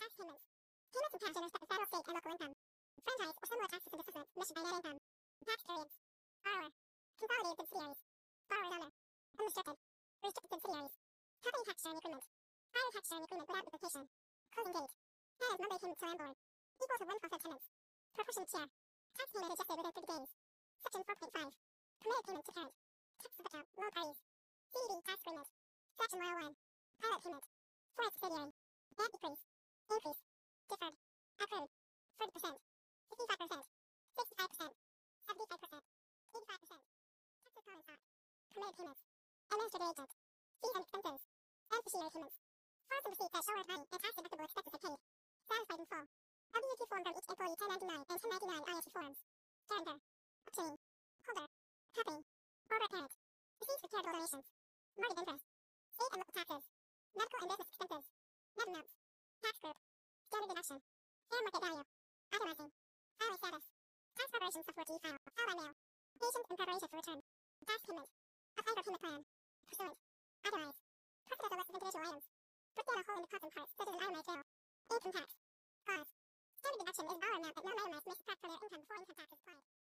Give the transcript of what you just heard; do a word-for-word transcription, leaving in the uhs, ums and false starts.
Tax payments. Payments and cash in respect of federal, state, and local income. Franchise or similar taxes and disbursements measured by net income. Tax periods. Borrower. Consolidated subsidiaries. Borrower's owner. Unrestricted. Restricted subsidiaries. Company tax sharing agreement. Prior tax sharing agreement without duplication. Closing date. That is monthly payment to landlord. Equal to one twelfth of tenants. Proportionate share. Tax payment adjusted within thirty days. Section four point five. Permitted payment to parent. Tax account. Loan parties. C D D tax agreement. Section one oh one. Pilot payment. For a subsidiary. Net decrease. Increase. Deferred. Accrued. forty percent. fifty-five percent. sixty-five percent. seventy-five percent. eighty-five percent. Taxes common stock. Permitted payments. Administrative agent. Fees and expenses. Beneficiary payments. Funds and receipts that show money and tax deductible expenses are paid. Satisfied in full. W two form from each employee ten ninety-nine and ten ninety-nine I S U forms. Guarantor. Obtaining. Holder. Company. Corporate parent. Receipts for charitable donations. Mortgage interest. State and local taxes. Medical and business expenses. Net amounts. Tax group. Standard deduction. Fair market value. Itemizing. Filing status. Tax preparation software to e-file. File by mail. Patient in preparation for return. Tax payment. Apply for payment plan. Pursuant. Itemize. Profit as a list of individual items. Break down a whole into parts and parts such as an itemized bill. Income tax. Cause. Standard deduction is dollar amount that non-itemized may subtract from their income before income tax is applied.